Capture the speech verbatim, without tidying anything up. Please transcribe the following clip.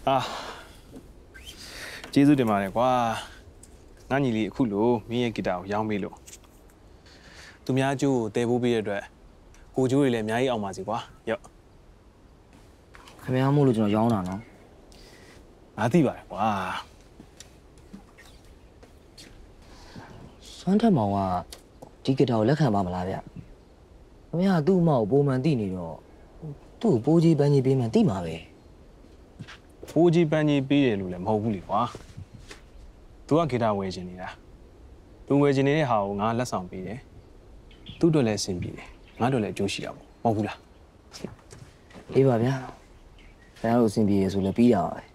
အာကျေးဇူးတင်ပါတယ်ကွာငါညီလေးအခုလို့မင်းရဲ့ဂီတာကိုရောင်းပေးလို့သူများအကျိုးကိုတည်ဖို့ပေးတဲ့အတွက်ကိုကျိုးတွေလည်းအများကြီးအောင်ပါစီကွာရော့ခင်ဗျားမို့လို့ကျွန်တော်ရောင်းတာနော်ငါသိပါတယ်ကွာစွမ်းထက်မောင်ကဒီဂီတာကိုလက်ခံပါမလားဗျခင်ဗျားသူ့အမောက်ပုံမှန်သိနေတော့သူ့ကိုပိုးကြီးပန်းကြီးပေးမှသိမှာပဲပိုးကြီးပန်းကြီးပေးတယ်လို့လည်းမဟုတ်ဘူးလေကွာသူကဂီတာဝယ်ချင်နေတာသူဝယ်ချင်နေတဲ့ဟာကိုငါလက်ဆောင်ပေးတယ်သူ့တို့လည်းအဆင်ပြေတယ်ငါတို့လည်းအကျိုးရှိတာပေါ့မဟုတ်ဘူးလားအေးပါဗျာခင်ဗျားတို့အဆင်ပြေရဆိုလည်းပြီးရပါပဲ